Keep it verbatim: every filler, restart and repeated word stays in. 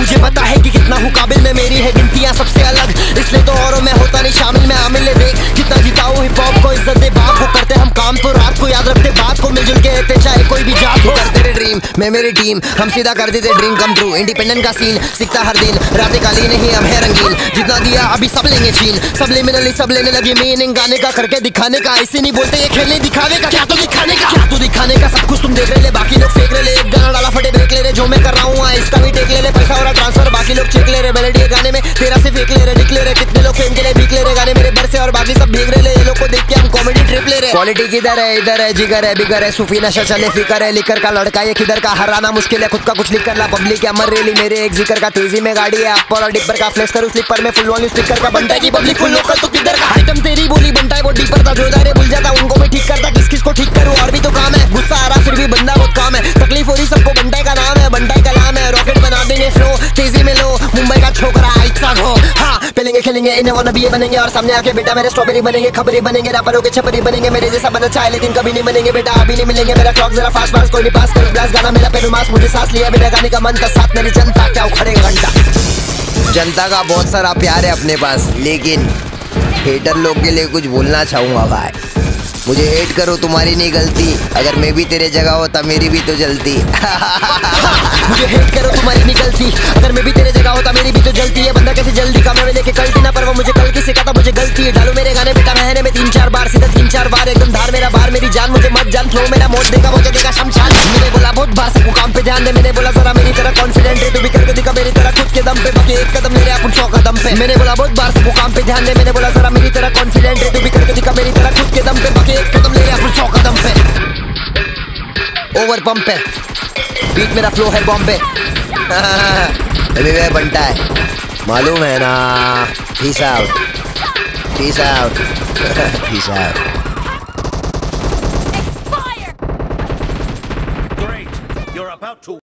मुझे पता है कि कितना हूँ काबिल में, मेरी है गिनतियाँ सबसे अलग, इसलिए तो औरों में होता नहीं शामिल। मैं आमिल देख कितना जिताऊँ हिप हॉप को, इज्जत दे बाप को, करते हम काम तो रात को, याद रखते बात को, मिलजुल के रहते चाहे कोई भी जात हो। करते रे ड्रीम मैं मेरी टीम, हम सीधा कर देते ड्रीम कम ट्रू। इंडिपेंडेंट का सीन सीखता हर दिन, रातें काली नहीं अब है रंगीन, जितना दिया अभी सब लेंगे छीन। सब लिमिनली सब लेने लगे मीनिंग, गाने का करके दिखाने का, ऐसे नहीं बोलते ये खेलने दिखावे का। क्या तो दिखाने का, क्या तो दिखाने का, सब कुछ तुम देख रहे ले, बाकी लोग फेंक रहे ले। एक गाना डाला फटे ब्रेक ले रहे, जो मैं कर रहा हूँ इसका भी टेक ले ले। पैसा हो रहा ट्रांसफर, बाकी लोग चेक ले रहे, मेलोडी गाने में तेरा से फेंक ले रहे, निकले रहे। कितने लोग फेम के लिए भीख ले रहे, गाने मेरे बर से और बाकी सब भीग रहे ले। ये लोग को देख के हम कॉमेडी ट्रिप ले रहे। क्वालिटी किधर है, इधर है, जिगर है बिगर है, सूफी नशा चले फिकर है, लिकर का लड़का ये किधर का, हराना मुश्किल है, खुद का कुछ लिख कर ला। पब्लिक क्या मर रेली, मेरे एक जिक्र का तेजी में गाड़ी है, अपर और डिपर का फ्लेक्स करूँ स्लीपर में, फुल वॉल्यूम स्पीकर का बनता है की पब्लिक फुल लोकल। तो किधर का आइटम तेरी बोली बनता है वो डीपर था, जोरदार भूल जाता उनको मैं ठीक करता, किस किस को ठीक करूँ और भी तो काम है। गुस्सा आ रहा फिर भी बंदा बहुत काम है, तकलीफ हो रही सबको, बंटाई का नाम है, बंटाई कलाम है। रॉकेट बना देंगे फ्लो तेजी में लो, मुंबई का छोकरा इतना हो। हाँ पेलेंगे खेलेंगे इन्हें वो नबी बनेंगे, और सामने आके बेटा मेरे स्ट्रॉबेरी बनेंगे, खबरी बनेंगे, रैपरों के छपरी बनेंगे, मेरे जैसा बनना चाहे लेकिन कभी नहीं बनेंगे बेटा, अभी नहीं मिलेंगे। मेरा क्लॉक जरा फास्ट फास्ट, कोई नहीं पास कर ग्लास, गाना मेरा पेन मास, मुझे सांस लिया बिना गाने का मन था, साथ मेरी जनता क्या उखड़ेगा घंटा। जनता का बहुत सारा प्यार है अपने पास, लेकिन हेटर लोग के लिए कुछ बोलना चाहूँगा भाई, मुझे हेट करो तुम्हारी नहीं गलती, अगर मैं भी तेरे जगह होता मेरी भी तो जलती। मुझे हेट करो तुम्हारी नहीं गलती, अगर मैं भी तेरे जगह होता मेरी भी तो जलती है। बंदा कैसे जल्दी का मैं लेके कल्टी ना, पर वो मुझे कल की सिखाता मुझे गलती है। डालो मेरे गाने बेटा महीने में तीन चार बार, सीधा तीन चार बार, एकदम धार मेरा बार, मेरी जान मुझे मत जान, फ्लो मेरा मोड़ देगा वो जगह शमशान। मैंने बोला बहुत बार सबको काम पे ध्यान दे, मैंने बोला जरा मेरी तरह कॉन्फिडेंट है, तू भी करके दिखा मेरी तरह खुद के दम पे, बाकी एक कदम ले रहे अपन सौ कदम पे। मैंने बोला बहुत बार सबको काम पे ध्यान दे, मैंने बोला जरा मेरी तरह कॉन्फिडेंट है, तू भी करके दिखा मेरी तरह खुद के दम पे, बाकी एक कदम ले रहे अपन सौ कदम पे। ओवर पंप पे बीट मेरा फ्लो है बॉम्बे। एमिवे बनता है मालूम है ना। Peace out, peace out, peace out. Great, you're about to